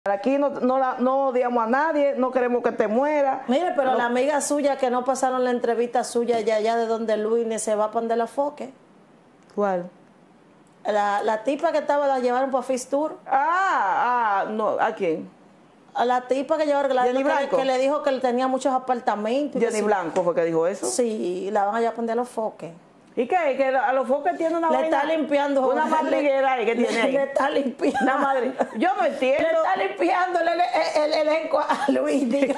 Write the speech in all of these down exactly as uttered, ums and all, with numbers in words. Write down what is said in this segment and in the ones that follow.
Aquí no, no, la, no odiamos a nadie, no queremos que te muera. Mire, pero no. la amiga suya que no pasaron la entrevista suya ya allá de donde Luis se va para donde la Foque. ¿Cuál? La, la tipa que estaba, la llevaron para Fist Tour. Ah, ah, no, ¿a quién? A la tipa que llevaron, la, Jenny Blanco. Que, que le dijo que él tenía muchos apartamentos. Jenny Blanco fue que dijo eso. Sí, la van allá a poner a los Foques. ¿Y qué? Que a los Foques tiene una Le vaina, está limpiando. Una madriguera ahí que tiene ahí. Le está limpiando. Una madre. Yo no entiendo. Le está limpiando el, el, el elenco a Luis, digo.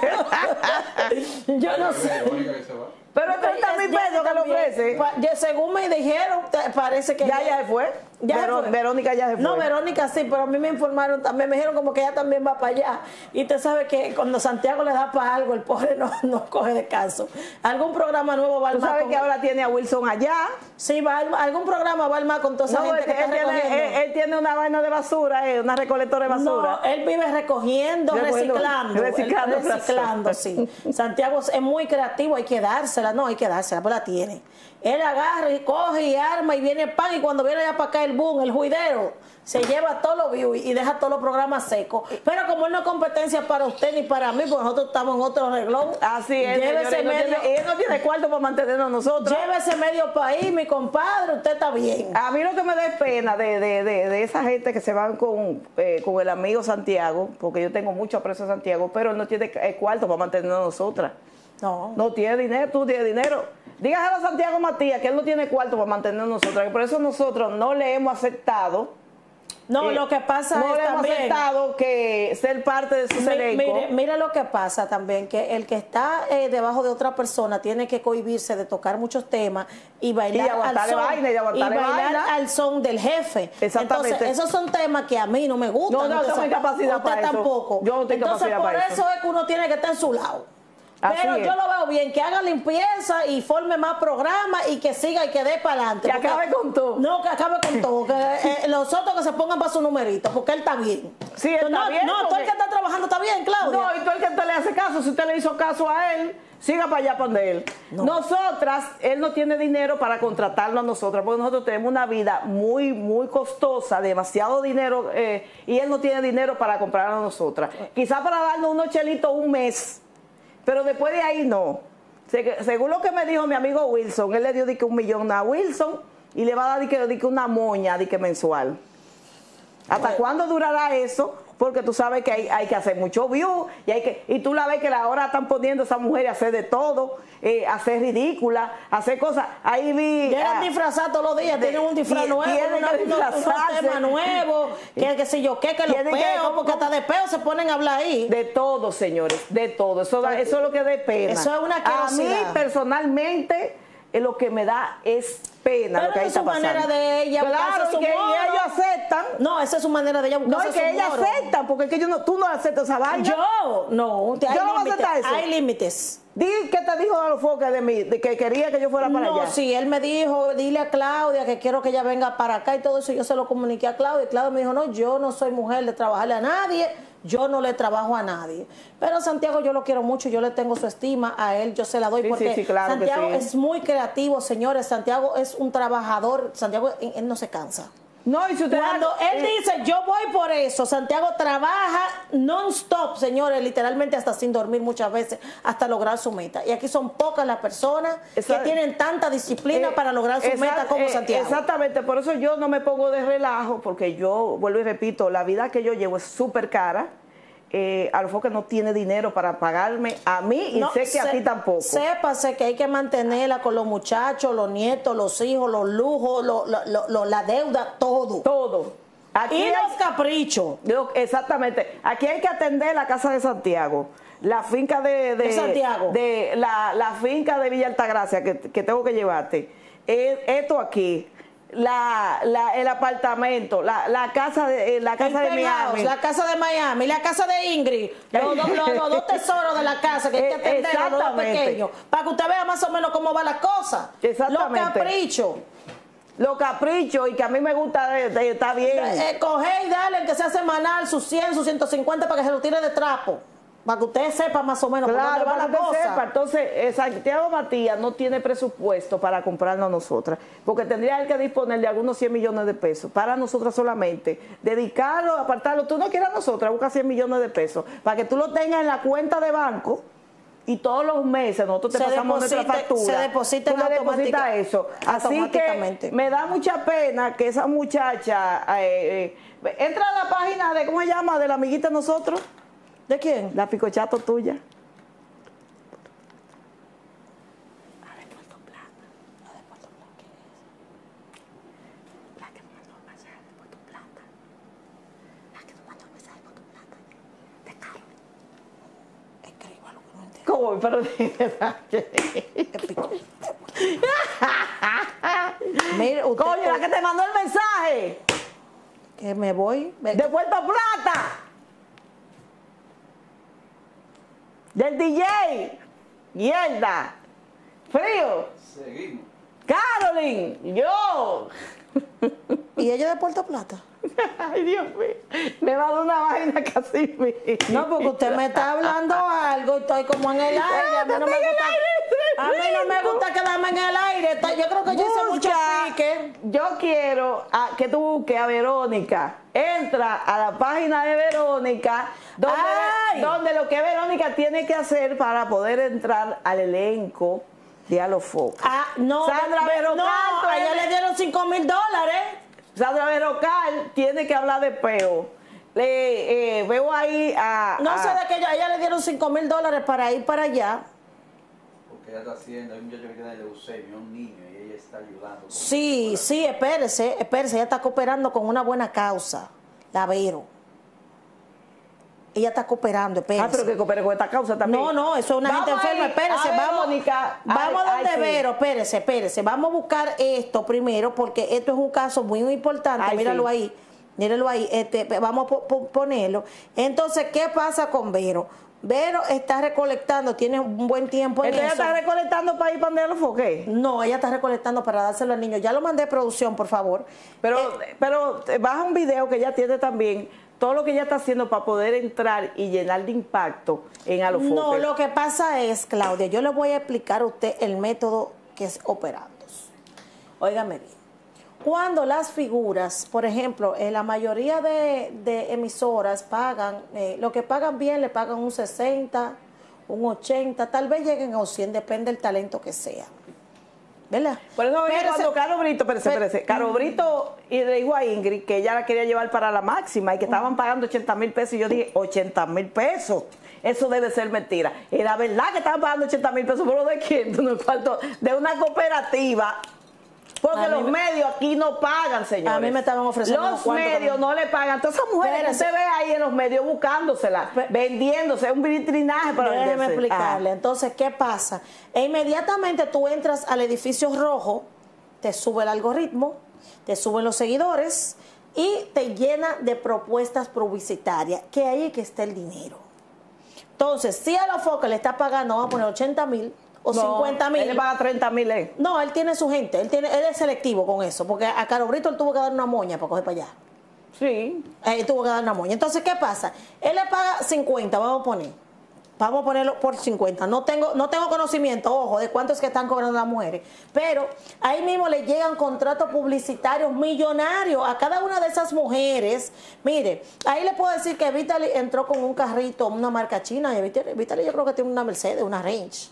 Yo no sé. Pero treinta mil pesos que le ofrece. Según me dijeron, parece que... Ya, ya se fue. Ya Veró, fue. Verónica ya se fue. No, Verónica sí, pero a mí me informaron también, me dijeron como que ella también va para allá. Y usted sabe que cuando Santiago le da para algo, el pobre no, no coge descanso. ¿Algún programa nuevo va a Tú armar? sabes con... que ahora tiene a Wilson allá. Sí, va a... algún programa va a armar con toda esa No, gente él, que está él, recogiendo. tiene, él, él tiene una vaina de basura, eh, una recolectora de basura. No, él vive recogiendo, Recogiendo, reciclando. reciclando, Él, reciclando, sí. Santiago es muy creativo, hay que dársela, no, hay que dársela, pues la tiene. Él agarra y coge y arma y viene pan y cuando viene allá para acá el boom, el juidero, se lleva todos los views y deja todos los programas secos. Pero como él no es competencia para usted ni para mí, pues nosotros estamos en otro reglón. Así es, llévese señores, medio, no tiene, él no tiene cuarto para mantenernos nosotros. Llévese medio país, mi compadre, usted está bien. A mí lo que me da pena de, de, de, de esa gente que se van con, eh, con el amigo Santiago, porque yo tengo mucho aprecio a Santiago, pero él no tiene eh, cuarto para mantenernos nosotras. No. No tiene dinero, tú tienes dinero. Dígaselo a Santiago Matías que él no tiene cuarto para mantener nosotros, y por eso nosotros no le hemos aceptado. No, eh, lo que pasa no es le hemos también, aceptado que ser parte de su mi, elenco. mire, mire lo que pasa también, que el que está eh, debajo de otra persona tiene que cohibirse de tocar muchos temas y bailar, y al son, vaina, y y aguantarle bailar vaina. al son del jefe. Exactamente. Entonces, esos son temas que a mí no me gustan. No, no, usted tengo incapacidad usted para eso. tampoco. Yo no tengo Entonces, capacidad por para eso eso. es que uno tiene que estar en su lado. Así Pero es. yo lo veo bien, que haga limpieza y forme más programas y que siga y que dé para adelante. Que acabe con todo. No, que acabe con todo. Que eh, los otros que se pongan para su numerito, porque él está bien. Sí, está no, bien. No, porque... todo el que está trabajando está bien, Claudia. No, y todo el que usted le hace caso, si usted le hizo caso a él, siga para allá para donde él. No. Nosotras, él no tiene dinero para contratarlo a nosotras, porque nosotros tenemos una vida muy, muy costosa, demasiado dinero, eh, y él no tiene dinero para comprar a nosotras. Quizás para darnos unos chelitos un mes, pero después de ahí no. Según lo que me dijo mi amigo Wilson, él le dio de que un millón a Wilson y le va a dar de que, de que una moña de que mensual. ¿Hasta bueno. cuándo durará eso? Porque tú sabes que hay, hay que hacer mucho view y hay que y tú la ves que ahora están poniendo a esas mujeres a hacer de todo, eh, a hacer ridícula, a hacer cosas. Ahí vi... Llegan disfrazados todos los días, de, tienen un disfraz nuevo, una, un tema nuevo, que qué sé yo qué, que los peos, porque hasta de peos se ponen a hablar ahí. De todo, señores, de todo. Eso, da, eso es lo que da pena. Eso es una A mí, personalmente, lo que me da es pena. Pero lo que ahí es su está manera pasando. de ella claro, su y que moro. ellos aceptan. No, esa es su manera de ella buscarse No, es que ella acepta, porque es que yo no, tú no aceptas esa vaina. Yo, no. Hay yo no voy a aceptar eso. Hay límites. Di que te dijo a los foques de mí, de que quería que yo fuera para no, allá. No, sí, él me dijo, dile a Claudia que quiero que ella venga para acá y todo eso. Yo se lo comuniqué a Claudia y Claudia me dijo, no, yo no soy mujer de trabajarle a nadie, yo no le trabajo a nadie. Pero Santiago yo lo quiero mucho, yo le tengo su estima a él, yo se la doy sí, porque sí, sí, claro Santiago sí. es muy creativo, señores. Santiago es un trabajador, Santiago él, él no se cansa. No, y si usted Cuando ha, él eh, dice, yo voy por eso, Santiago trabaja non-stop, señores, literalmente hasta sin dormir muchas veces, hasta lograr su meta. Y aquí son pocas las personas esa, que tienen tanta disciplina eh, para lograr su esa, meta como eh, Santiago. Exactamente, por eso yo no me pongo de relajo, porque yo, vuelvo y repito, la vida que yo llevo es súper cara. Eh, a lo mejor que no tiene dinero para pagarme a mí y no, sé que se, a ti tampoco. Sépase que hay que mantenerla con los muchachos, los nietos, los hijos, los lujos, lo, lo, lo, lo, la deuda, todo. Todo. Aquí y hay, los caprichos. Exactamente. Aquí hay que atender la casa de Santiago, la finca de, de, de Santiago, de la, la finca de Villa Altagracia que, que tengo que llevarte. Eh, esto aquí. La, la, el apartamento, la, la casa de la casa de Miami, la casa de Miami, la casa de Ingrid, los, los, los, los dos tesoros de la casa que hay que atender, los dos pequeños, para que usted vea más o menos cómo van las cosas. Exactamente. Los caprichos. Los caprichos, y que a mí me gusta, está bien. Eh, coger y darle, que sea semanal, sus cien, sus ciento cincuenta para que se lo tire de trapo. Para que ustedes sepan más o menos Claro, por dónde va para la que cosa. sepa. Entonces, eh, Santiago Matías no tiene presupuesto para comprarnos a nosotras, porque tendría él que disponer de algunos cien millones de pesos para nosotras solamente, dedicarlo, apartarlo. Tú no quieres a nosotras, busca cien millones de pesos, para que tú lo tengas en la cuenta de banco y todos los meses nosotros te Se pasamos deposite- nuestra factura. se depositen Tú le depositas automática- eso. Así automáticamente. que me da mucha pena que esa muchacha eh, eh, entra a la página de, ¿cómo se llama? De la amiguita de nosotros. ¿De quién? La picochato tuya. ¿Cómo? Pero Mire, usted, coño, la que te mandó el mensaje que me voy. me- de Puerto Plata. Del D J. Mierda. Frío. Seguimos. Carolyn. Yo. ¿Y ella de Puerto Plata? Ay, Dios mío. Me va a dar una vaina casi mía. No, porque usted me está hablando algo y estoy como en el aire. A mí no me gusta, a mí no me gusta quedarme en el aire. Estoy- Yo creo que yo hice mucho Busca, pique. yo quiero a- que tú busques a Verónica. Entra a la página de Verónica, donde, Ay. donde lo que Verónica tiene que hacer para poder entrar al elenco de Alofoque. Ah, no, Sandra ve- Berrocal, no, tú a ella eres- le dieron cinco mil dólares. Sandra Berrocal tiene que hablar de peo. Le, eh, veo ahí a... No a- sé de que ella, a ella le dieron cinco mil dólares para ir para allá. Porque ella está haciendo, hay un muchacho que tiene leucemia, un niño, y ella está ayudando. con- Sí, sí, espérese, espérese, ella está cooperando con una buena causa, la Vero. Ella está cooperando, espérese. Ah, pero que coopere con esta causa también. No, no, eso es una Vamos gente enferma. ahí Espérese, a vamos, Verónica. vamos Ay, a donde ay, sí. Vero, espérese, espérese. Vamos a buscar esto primero porque esto es un caso muy, muy importante. Ay, Míralo sí. ahí, míralo ahí. Este, vamos a po- po- ponerlo. Entonces, ¿qué pasa con Vero? Vero está recolectando, tiene un buen tiempo en Entonces ella eso. está recolectando para ir para donde Alofoque. No, ella está recolectando para dárselo al niño. Ya lo mandé a producción, por favor. Pero, Eh, pero eh, baja un video que ella tiene también, todo lo que ella está haciendo para poder entrar y llenar de impacto en Alofoque. No, lo que pasa es, Claudia, yo le voy a explicar a usted el método que es operando. Óigame bien. Cuando las figuras, por ejemplo, en la mayoría de, de emisoras pagan, eh, lo que pagan bien le pagan un sesenta, un ochenta, tal vez lleguen a un cien, depende del talento que sea. ¿Verdad? Por eso oye, Pero cuando se- Caro Brito, espérese, pero- espérese, Caro Brito y le dijo a Ingrid que ella la quería llevar para la máxima y que estaban pagando ochenta mil pesos y yo dije, ochenta mil pesos. Eso debe ser mentira. Era verdad que estaban pagando ochenta mil pesos, pero ¿de quién? De un cuarto- de una cooperativa. Porque A mí los me- medios aquí no pagan, señores. A mí me estaban ofreciendo unos Los cuantos medios también. no le pagan. Todas esas mujeres que Espérese. usted ve ahí en los medios buscándosela, Pe- vendiéndose, un vitrinaje para Déjeme venderse. explicarle. Entonces, ¿qué pasa? E inmediatamente tú entras al edificio rojo, te sube el algoritmo, te suben los seguidores y te llena de propuestas publicitarias, que ahí es que está el dinero. Entonces, si a Alofoque le está pagando, vamos a poner ochenta mil o No, cincuenta Él le mil. paga treinta mil. Eh. No, él tiene su gente, él tiene, él es selectivo con eso, porque a Caro Brito él tuvo que dar una moña para coger para allá. Sí. Eh, Él tuvo que dar una moña. Entonces, ¿qué pasa? Él le paga cincuenta, vamos a poner. Vamos a ponerlo por cincuenta. No tengo, no tengo conocimiento, ojo, de cuánto es que están cobrando las mujeres. Pero ahí mismo le llegan contratos publicitarios millonarios a cada una de esas mujeres. Mire, ahí le puedo decir que Vitaly entró con un carrito, una marca china. Y Vitaly, Vitaly yo creo que tiene una Mercedes, una Range.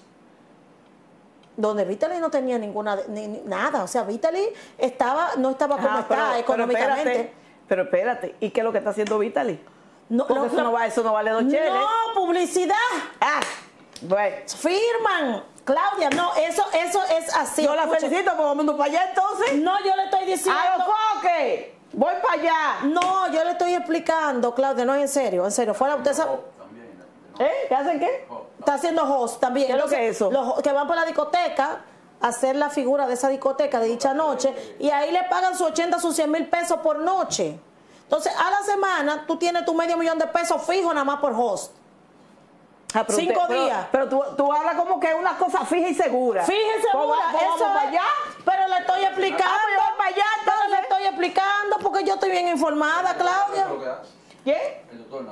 Donde Vitaly no tenía ninguna, ni- ni- nada. O sea, Vitaly estaba, no estaba como Ah, está pero- económicamente. Pero espérate, pero espérate, ¿y qué es lo que está haciendo Vitaly? No, Porque lo- eso, lo- no va, eso no vale dos cheles. No, publicidad. Ah, bueno. Firman. Claudia, no, eso, eso es así. Yo la Escuche. felicito, pues vamos para allá entonces. No, yo le estoy diciendo. ¡A los foques! Voy para allá. No, yo le estoy explicando, Claudia, no es en serio, en serio. Fuera, usted sabe, Oh, también, ¿no? ¿Eh? ¿Qué hacen qué? Oh, está haciendo host también. ¿Qué es lo que es eso? Los que van para la discoteca a hacer la figura de esa discoteca de dicha noche y ahí le pagan sus ochenta, sus cien mil pesos por noche. Entonces, a la semana tú tienes tu medio millón de pesos fijo nada más por host. Ah, pero Cinco pero- días. Pero, tú, tú hablas como que es una cosa fija y segura. Fíjese, Pues Bura, va- pues eso vamos para es- allá. pero le estoy explicando. Ah, pues yo voy para allá, Pero le entonces. estoy explicando porque yo estoy bien informada, Claudia. ¿Qué es lo que hace? ¿Qué? El doctor Nácar.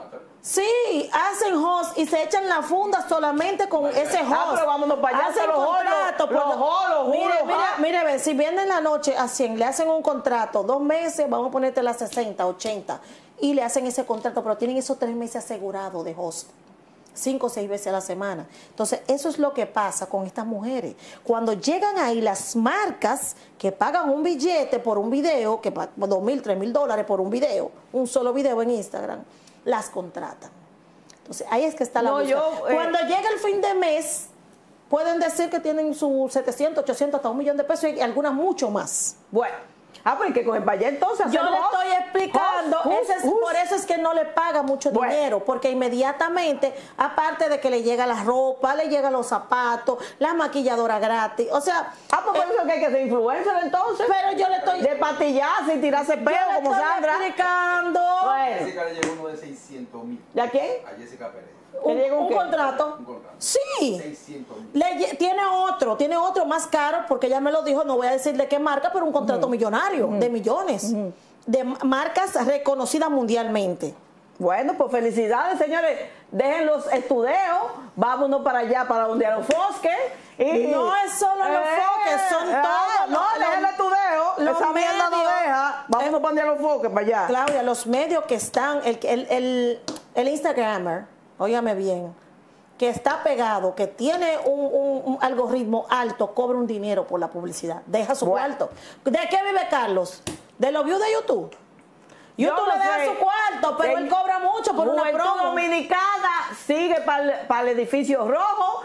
Sí, hacen host y se echan la funda solamente con ese host. Ah, pero vámonos para allá. Hacen los contrato. Los, los, los, los mire, juros, mire, ah. mire, ven, si vienen en la noche a cien, le hacen un contrato, dos meses, vamos a ponerte las sesenta, ochenta, y le hacen ese contrato, pero tienen esos tres meses asegurados de host. Cinco o seis veces a la semana. Entonces, eso es lo que pasa con estas mujeres. Cuando llegan ahí las marcas que pagan un billete por un video, que dos mil, tres mil dólares por un video, un solo video en Instagram, las contratan. Entonces, ahí es que está la no, búsqueda. yo, eh, Cuando llega el fin de mes, pueden decir que tienen sus setecientos, ochocientos, hasta un millón de pesos y algunas mucho más. Bueno. Ah, pues hay que coger para allá entonces. Yo le host, estoy explicando, host, host, ese es, host. por eso es que no le paga mucho Bueno. dinero, porque inmediatamente, aparte de que le llega la ropa, le llegan los zapatos, la maquilladora gratis, o sea... Ah, pues por eh, eso que hay que ser influencer entonces. pero yo le estoy... De patillarse y tirarse yo pelo le como estoy Sandra. explicando A Bueno. Jessica le llegó uno de seiscientos mil. ¿Y a quién? A Jessica Pérez. un, ¿Le llega un un qué? contrato. Un contrato. Sí. seiscientos mil. Le lle- tiene otro, tiene otro más caro, porque ella me lo dijo, no voy a decir de qué marca, pero un contrato millonario, de millones, de marcas reconocidas mundialmente. Bueno, pues felicidades, señores. Dejen los estudios, vámonos para allá, para donde a los fosques. Y, No es solo los foques, son ah, todos No, los- dejen el estudio. los Esa mierda no medios. deja. Vámonos Eh, para donde a los foques, para allá. Claudia, los medios que están, el, el, el, el Instagramer, óigame bien, que está pegado, que tiene un, un- un algoritmo alto, cobra un dinero por la publicidad. Deja su Bueno. cuarto. ¿De qué vive Carlos? ¿De los views de YouTube? Yo YouTube no le deja sé. su cuarto, pero Que él cobra mucho por una Juventud promo. Dominicana sigue para el, para el edificio rojo.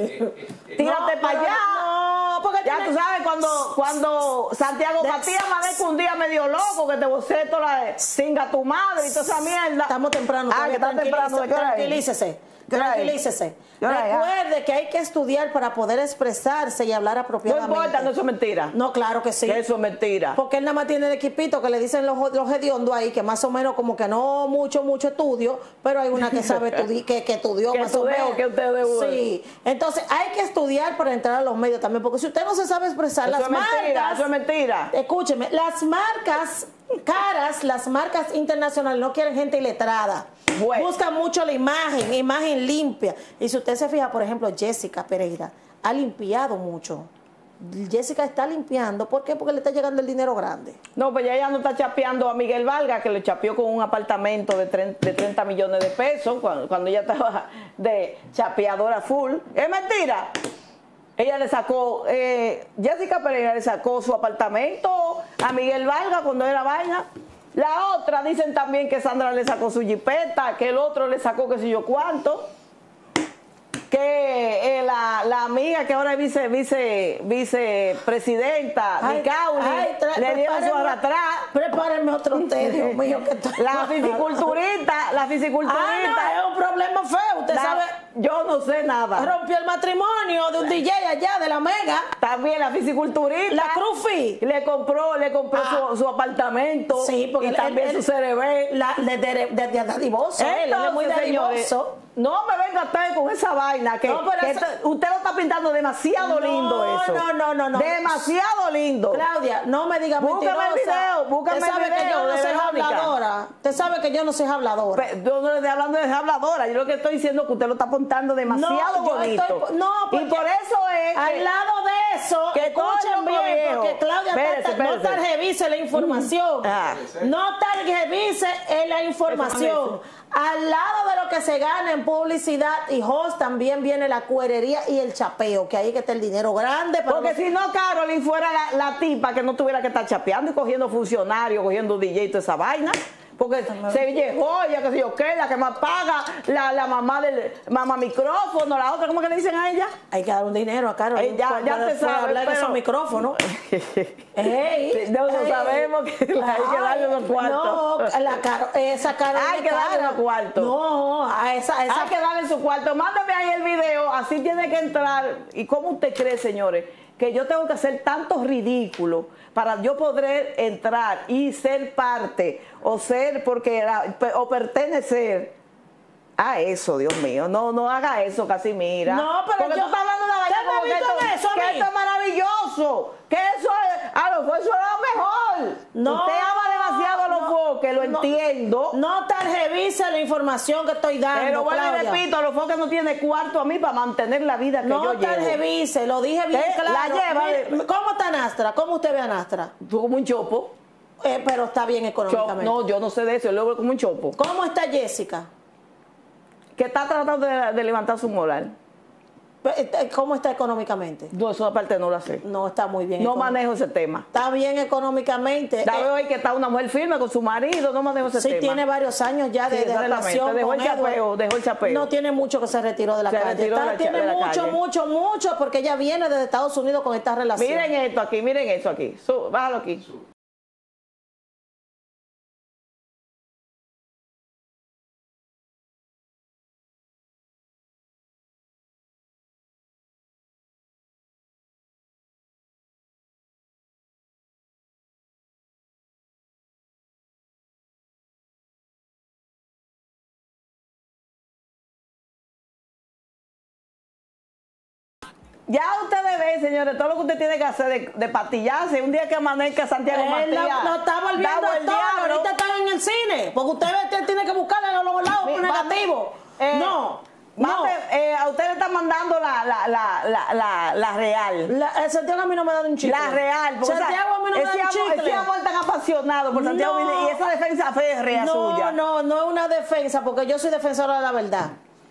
Tírate No, para pero- allá. no, porque ya tiene- tú sabes, cuando, cuando Santiago De- Matías amanezca un día medio loco, que te boceto la singa tu madre y toda esa mierda. Estamos temprano. Ah, todavía, que está temprano. ¿De qué hora es? Tranquilícese. ¿Qué hora es? Tranquilícese. ¿Qué hora es? Recuerde que hay que estudiar para poder expresarse y hablar No apropiadamente. importa, no, eso es mentira. No, claro que sí. Que eso es mentira. Porque él nada más tiene el equipito que le dicen los, los hediondos ahí, que más o menos como que no mucho, mucho estudio, pero hay una que sabe estudi- que, que estudió Que más o estudió, menos. que usted debe- Sí. Entonces hay que estudiar para entrar a los medios también, porque si usted no se sabe expresar, Eso las es mentira, marcas... eso es mentira. Escúcheme, las marcas caras, las marcas internacionales no quieren gente iletrada. Bueno. Buscan mucho la imagen, imagen limpia. Y si usted se fija, por ejemplo, Jessica Pereira ha limpiado mucho. Jessica está limpiando. ¿Por qué? Porque le está llegando el dinero grande. No, pues ya ella no está chapeando a Miguel Valga, que le chapeó con un apartamento de treinta, de treinta millones de pesos cuando, cuando ella estaba de chapeadora full. Es mentira. Ella le sacó, eh, Jessica Pereira le sacó su apartamento a Miguel Valga cuando era vaina. La otra dicen también que Sandra le sacó su jipeta, que el otro le sacó qué sé yo cuánto. Que eh, la, la amiga que ahora es vice, vice, vicepresidenta, Ay, Micauli, ay, tra- le dieron su prepárenme- arrastrá. Prepárenme otro té, Dios mío. Que estoy- La fisiculturista, la Ah, fisiculturista. no, es un problema feo. Usted la- sabe, yo no sé nada. rompió el matrimonio de un D J allá, de la Mega. También la fisiculturista. La Crufi. Le compró, le compró Ah. su, su apartamento. Sí, porque y él- también él- su cerebé. La, de, de, de, de dadivoso, él, él es muy Entonces, señores, dadivoso. no me venga usted con esa vaina que, No, pero que esa- esto- usted lo está pintando demasiado No, lindo eso. no, no, no, no. Demasiado lindo. Claudia, no me diga Búscame el mentirosa. video, búscame Usted sabe el que yo video no de soy Verónica. habladora. Usted sabe que yo no soy habladora. Pe- Yo no le estoy hablando de habladora, yo lo que estoy diciendo es que usted lo está apuntando demasiado No, yo bonito. estoy- no, y porque por eso es Al que- lado de eso, que escuchen todo bien, viejo. porque Claudia Espérese, ta- ta- no espérese. tarjevise la información. Ah. No tarjevise en la información. Al lado de lo que se gana en publicidad y host también viene la cuerería y el chapeo, que ahí que está el dinero grande. Para Porque los- si no, Carolyn fuera la, la tipa que no tuviera que estar chapeando y cogiendo funcionarios, cogiendo D J y toda esa vaina. Porque se llegó, ya que sé yo qué, la que más paga, la, la mamá del mamá micrófono, la otra, ¿cómo que le dicen a ella? Hay que dar un dinero a Carol. Ey, ya- ya te sabes, hablar de pero- esos micrófonos. Ey, No, no ey. sabemos que hay que darle los cuartos. No, la Caro- esa Carol. Hay que darle los cuartos. No, a esa, a esa Hay que darle su cuarto. Mándame ahí el video, así tiene que entrar. ¿Y cómo usted cree, señores, que yo tengo que hacer tantos ridículos para yo poder entrar y ser parte o ser porque era- o pertenecer a eso, Dios mío? No, no haga eso, Casimira. No, pero porque yo- tú estás hablando de una ¿Usted vaina me ha como que visto esto, en eso a que mí? esto es maravilloso, que eso es, a lo mejor eso es lo mejor. No, Usted ama demasiado a los no. focos. foques, lo no, entiendo. No tergiverse la información que estoy dando, Pero bueno, Claudia. y repito, los foques no tiene cuarto a mí para mantener la vida que no yo llevo. No tergiverse, lo dije bien ¿Eh? claro. La lleva. Mire, ¿cómo está Nastra? ¿Cómo usted ve a Nastra? Tú como un chopo. Eh, pero está bien Chopo. económicamente. No, yo no sé de eso, yo lo veo como un chopo. ¿Cómo está Jessica? Que está tratando de, de levantar su moral. ¿Cómo está económicamente? No, eso aparte no lo sé. No está muy bien. No manejo ese tema. Está bien económicamente. Ya eh, veo ahí que está una mujer firme con su marido, no manejo ese sí, tema. tiene varios años ya de, Sí, de relación. dejó con el chapeo, Edward. dejó el chapeo. No tiene mucho que se retiró de la Se calle. retiró Está- de la- tiene de la mucho, calle. mucho, mucho, porque ella viene desde Estados Unidos con esta relación. Miren esto aquí, miren esto aquí. Su, bájalo aquí. Ya ustedes ven, señores, todo lo que usted tiene que hacer de, de patillarse. Un día que amanezca Santiago Él Matías. lo, lo está volviendo dado el todo. diablo. Ahorita están en el cine. Porque usted ve que tiene que buscarle a los lados Mi- negativo. eh, no. No. Mate, eh, a usted le están mandando la, la, la, la, la, la real. La, el Santiago a mí no me da un chicle. La real. porque, Santiago a mí no me ese da un amor, chicle. ese amor tan apasionado por Santiago No. Matías y esa defensa férrea no, suya. No, no es una defensa, porque yo soy defensora de la verdad.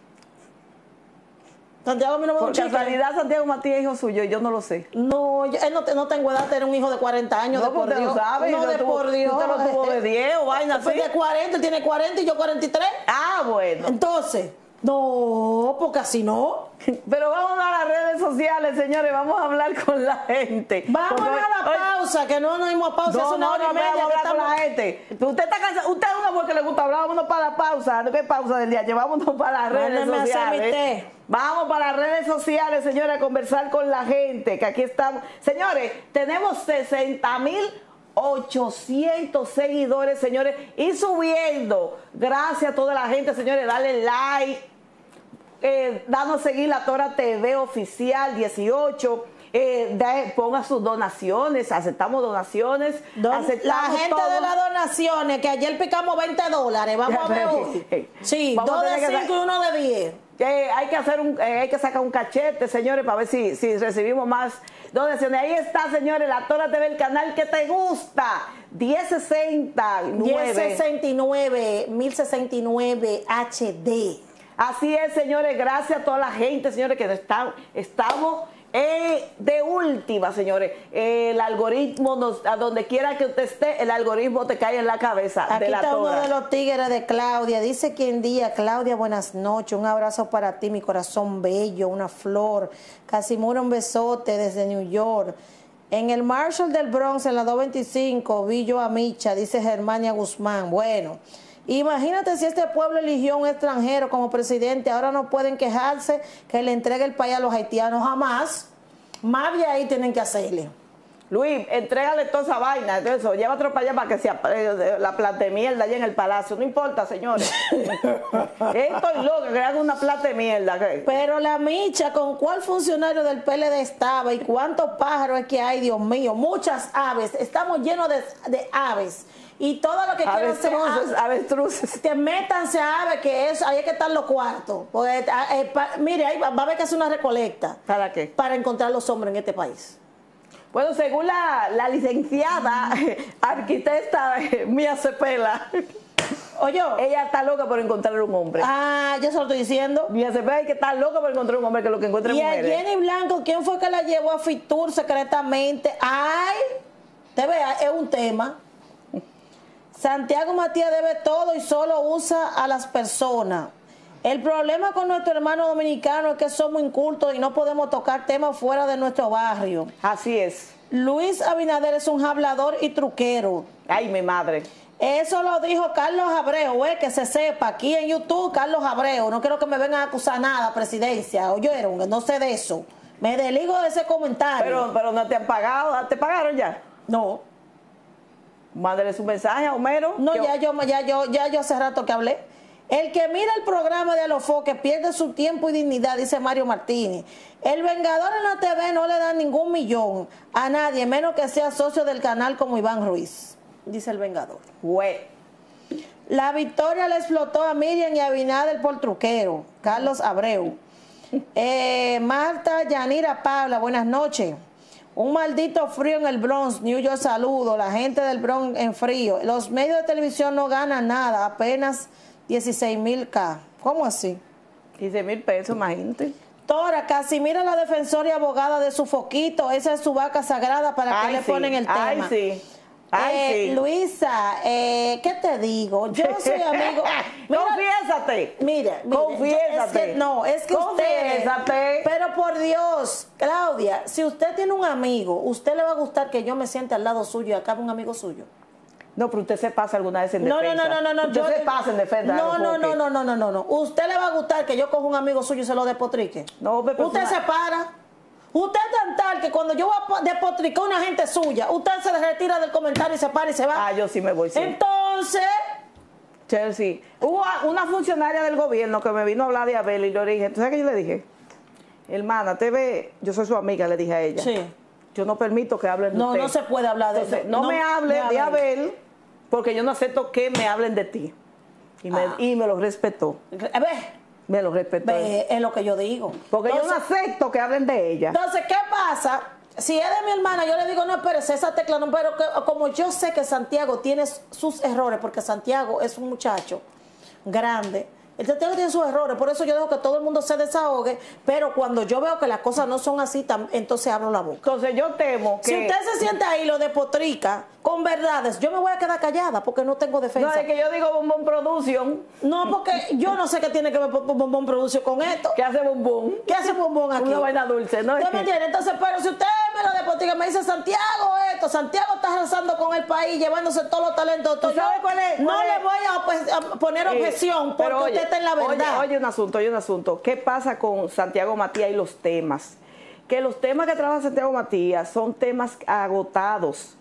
Santiago a mí no me da un Por chicle. casualidad, Santiago Matías es hijo suyo, yo no lo sé. No, yo, él no, te- no tengo edad de tener un hijo de cuarenta años, No, de por usted Dios. lo sabe. No, usted de tuvo- por Dios. Usted lo tuvo de diez o vaina así. Pues de cuarenta, él tiene cuarenta y yo cuarenta y tres. Ah, bueno. Entonces, no, porque así no. Pero vamos a las redes sociales, señores. Vamos a hablar con la gente. Vamos Porque- a la oye, pausa, que no nos dimos pausa. No, es una no, hora no, y media vamos a que hablar con estamos- la gente. Usted está cansado, usted es una mujer que le gusta hablar, vámonos para la pausa. ¿Qué pausa del día? Llevámonos para las redes Mándeme a hacer mi sociales. té. Vamos para las redes sociales, señores, a conversar con la gente, que aquí estamos. Señores, tenemos sesenta mil ochocientos seguidores, señores, y subiendo. Gracias a toda la gente, señores, dale like. Eh, danos seguir la Tora T V oficial dieciocho. Eh, de- ponga sus donaciones, aceptamos donaciones. Don- la aceptamos gente todo. de las donaciones, que ayer picamos veinte dólares, vamos a ver hoy. Sí, Vamos a dos de tener que cinco y dar- uno de diez. Eh, hay que hacer un, eh, hay que sacar un cachete, señores, para ver si, si recibimos más donaciones. Ahí está, señores, la Tora T V, el canal que te gusta. diez sesenta y nueve. diez sesenta y nueve, mil sesenta y nueve H D. Así es, señores, gracias a toda la gente, señores, que está- estamos eh, de última, señores. Eh, el algoritmo, nos, a donde quiera que usted esté, el algoritmo te cae en la cabeza. Aquí de la está uno Tora. de los tigres de Claudia. Dice quien día, Claudia, buenas noches. Un abrazo para ti, mi corazón bello, una flor. Casimuro, un besote desde New York. En el Marshall del Bronx, en la dos veinticinco, vi yo a Micha, dice Germania Guzmán. Bueno, imagínate si este pueblo eligió un extranjero como presidente, ahora no pueden quejarse que le entregue el país a los haitianos, jamás. Más de ahí tienen que hacerle. Luis, entrégale toda esa vaina, eso, llévatelo para allá para que se ap- eh, la plata de mierda allá en el palacio. No importa, señores. Estoy loca, que hagan una plata de mierda. que- Pero la Micha, ¿con cuál funcionario del P L D estaba? ¿Y cuántos pájaros es que hay, Dios mío? Muchas aves. Estamos llenos de, de aves. Y todo lo que quieran ser Avestruces, aves, avestruces. que métanse a aves, que eso, ahí hay que estar los cuartos. Porque, ah, eh, pa- mire, ahí va, va a haber que hacer una recolecta ¿Para qué? para encontrar los hombres en este país. Bueno, según la, la licenciada arquitecta eh, Mía Cepela, Oye, ella está loca por encontrar un hombre. ah, yo se lo estoy diciendo. Mía Cepela hay que estar loca por encontrar un hombre que lo que encuentre Y a mujeres. Jenny Blanco, ¿quién fue que la llevó a Fitur secretamente? Ay, te vea, es un tema. Santiago Matías debe todo y solo usa a las personas. El problema con nuestro hermano dominicano es que somos incultos y no podemos tocar temas fuera de nuestro barrio. Así es. Luis Abinader es un hablador y truquero. Ay, mi madre. Eso lo dijo Carlos Abreu, eh, que se sepa. Aquí en YouTube, Carlos Abreu. No quiero que me vengan a acusar nada, presidencia. Oyeron, no sé de eso. Me desligo de ese comentario. Pero, pero no te han pagado. ¿Te pagaron ya? no, Mándale su mensaje a Homero. no, que- ya yo, ya yo, ya yo hace rato que hablé. El que mira el programa de Alofoque pierde su tiempo y dignidad, dice Mario Martínez. El Vengador en la T V no le da ningún millón a nadie, menos que sea socio del canal como Iván Ruiz, dice el Vengador. Güey. La victoria le explotó a Miriam y a Abinader por truquero. Carlos Abreu. Eh, Marta Yanira Paula, buenas noches. Un maldito frío en el Bronx, New York, saludo. La gente del Bronx en frío. Los medios de televisión no ganan nada, apenas dieciséis mil K. ¿Cómo así? quince mil pesos, imagínate. Tora, Casimira, la defensora y abogada de su foquito, esa es su vaca sagrada, ¿para qué le sí. ponen el tema? Ay, sí. Ay, eh, sí. Luisa, eh, ¿qué te digo? Yo soy amigo. Mira, Confiésate. Mira, mira Confiésate. Es que, no, es que Confiésate. usted. Pero por Dios, Claudia, si usted tiene un amigo, ¿usted le va a gustar que yo me siente al lado suyo y acabe un amigo suyo? No, pero usted se pasa alguna vez en No, defensa. no, no, no, no. Usted yo, se pasa en defensa. No, no, no, porque... no, no, no, no, no. ¿Usted le va a gustar que yo coja un amigo suyo y se lo despotrique? No, pero usted una... se para. Usted es tan tal que cuando yo voy a despotricar a una gente suya, usted se retira del comentario y se para y se va. Ah, yo sí me voy, sí. Entonces... Chelsea, hubo una funcionaria del gobierno que me vino a hablar de Abel y yo le dije, ¿tú sabes qué yo le dije? Hermana, te ve, yo soy su amiga, le dije a ella. Sí. Yo no permito que hablen de No, usted. no se puede hablar de Entonces, eso. no, no me hable de de Abel, porque yo no acepto que me hablen de ti. Y me, ah. y me lo respetó. Ve, Me lo respetó. ve, es lo que yo digo. Porque entonces, yo no acepto que hablen de ella. Entonces, ¿qué pasa? Si es de mi hermana, yo le digo, no, espérese, esa tecla no, pero que, como yo sé que Santiago tiene sus errores, porque Santiago es un muchacho grande, el Santiago tiene sus errores, por eso yo dejo que todo el mundo se desahogue, pero cuando yo veo que las cosas no son así, entonces abro la boca. Entonces yo temo que... Si usted se siente ahí lo despotrica con verdades, yo me voy a quedar callada porque no tengo defensa. No, es que yo digo Bombón Production. No, porque yo no sé qué tiene que ver Bombón Production con esto. ¿Qué hace Bombón? ¿Qué hace Bombón aquí? Una vaina dulce, ¿no? ¿Usted me entiende? Entonces, pero si usted me lo despotrica, me dice Santiago esto, Santiago está arrasando con el país, llevándose todos los talentos. Todo. ¿Tú sabes cuál es? No cuál le es? voy a, pues, a poner objeción porque Pero oye, usted está en la verdad. Oye, oye un asunto, oye un asunto. ¿Qué pasa con Santiago Matías y los temas? Que los temas que trabaja Santiago Matías son temas agotados.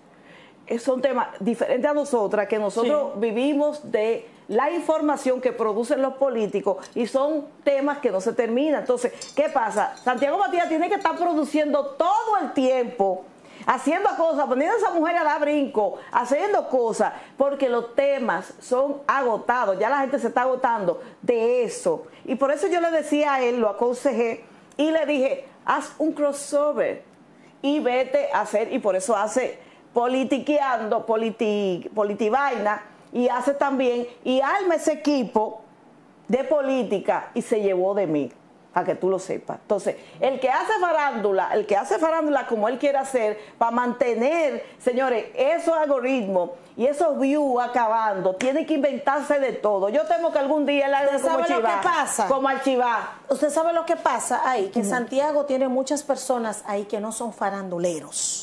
Son temas diferentes a nosotras, que nosotros sí. vivimos de la información que producen los políticos y son temas que no se terminan. Entonces, ¿qué pasa? Santiago Matías tiene que estar produciendo todo el tiempo, haciendo cosas, poniendo a esa mujer a dar brinco, haciendo cosas, porque los temas son agotados, ya la gente se está agotando de eso. Y por eso yo le decía a él, lo aconsejé, y le dije, haz un crossover y vete a hacer, y por eso hace politiqueando, politi, politivaina, y hace también, y arma ese equipo de política y se llevó de mí, para que tú lo sepas. Entonces, el que hace farándula, el que hace farándula como él quiere hacer, para mantener, señores, esos algoritmos y esos views acabando, tiene que inventarse de todo. Yo temo que algún día él haga como ¿Sabe lo que pasa? Como archivar. Usted sabe lo que pasa ahí, que Uh-huh. Santiago tiene muchas personas ahí que no son faranduleros.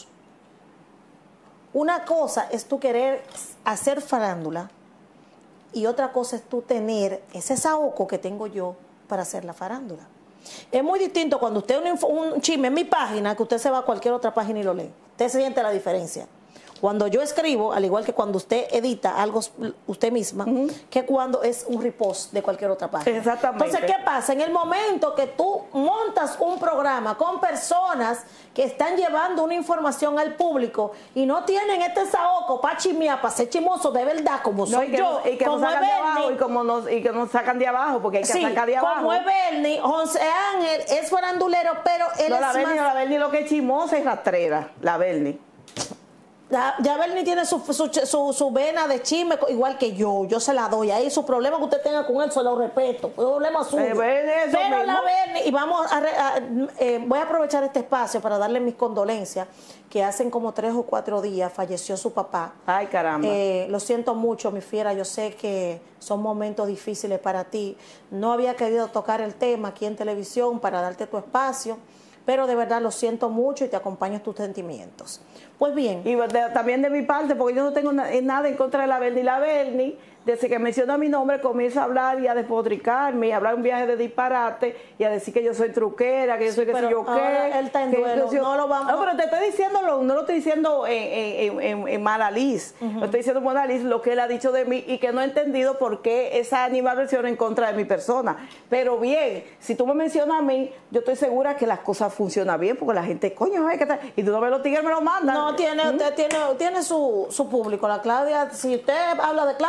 Una cosa es tú querer hacer farándula y otra cosa es tú tener ese saoco que tengo yo para hacer la farándula. Es muy distinto cuando usted un, un chisme en mi página que usted se va a cualquier otra página y lo lee. Usted se siente la diferencia. Cuando yo escribo, al igual que cuando usted edita algo usted misma, uh-huh. que cuando es un repost de cualquier otra página. Exactamente. Entonces, ¿qué pasa? En el momento que tú montas un programa con personas que están llevando una información al público y no tienen este saoco para chismear, para ser chimoso de verdad, como soy no, y que yo, no, y que como nos sacan es de abajo, Bernie, y, como nos, y que nos sacan de abajo, porque hay que sí, sacar de abajo. como es Bernie, José Ángel es farandulero, pero él no, es la Bernie, más... la Bernie lo que es chimosa y rastrera, la Bernie. Ya, ya Bernie tiene su, su, su, su vena de chisme igual que yo, yo se la doy. Ahí su problema que usted tenga con él, se lo respeto, es problema suyo. Eh, Bernie, eso Pero mismo. la Bernie, y vamos a, a eh, voy a aprovechar este espacio para darle mis condolencias, que hacen como tres o cuatro días falleció su papá. Ay, caramba. Eh, lo siento mucho, mi fiera, yo sé que son momentos difíciles para ti. No había querido tocar el tema aquí en televisión para darte tu espacio, pero de verdad lo siento mucho y te acompaño en tus sentimientos. Pues bien. Y de, también de mi parte, porque yo no tengo na, nada en contra de la Bernie. La Bernie, desde que menciona mi nombre, comienza a hablar y a despotricarme, y a hablar un viaje de disparate, y a decir que yo soy truquera, que yo soy que sé yo qué. Él está en duelo, yo, no lo vamos... No, pero te estoy diciendo, no lo estoy diciendo en, en, en, en mala liz, uh-huh. Lo estoy diciendo en mala liz lo que él ha dicho de mí, y que no he entendido por qué esa animadversión en contra de mi persona. Pero bien, si tú me mencionas a mí, yo estoy segura que las cosas funcionan bien, porque la gente, coño, ay, ¿qué tal? Y tú no ves los tigres, me lo mandan. No, tiene, ¿Mm? usted tiene, tiene su, su público. La Claudia, si usted habla de Claudia, usted va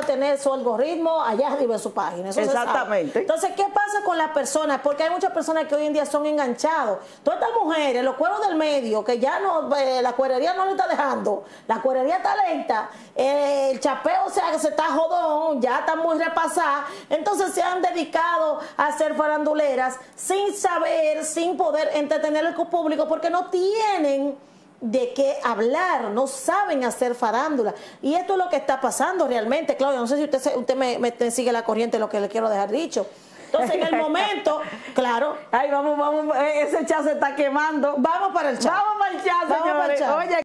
a tener su algoritmo allá arriba en su página. Eso exactamente. Entonces, ¿qué pasa con las personas? Porque hay muchas personas que hoy en día son enganchados. Todas estas mujeres, los cueros del medio, que ya no, eh, la cuerería no le está dejando, la cuerería está lenta, eh, el chapeo, o sea, que se está jodón, ya está muy repasada. Entonces se han dedicado a ser faranduleras sin saber, sin poder entretener al público, porque no tienen de qué hablar, no saben hacer farándula. Y esto es lo que está pasando realmente, Claudia. No sé si usted, usted me, me sigue la corriente, lo que le quiero dejar dicho. Entonces, en el momento, claro. Ay, vamos, vamos, ese chat se está quemando. Vamos para el chat. Vamos para el chat, Vamos para el señores. chat. Oye,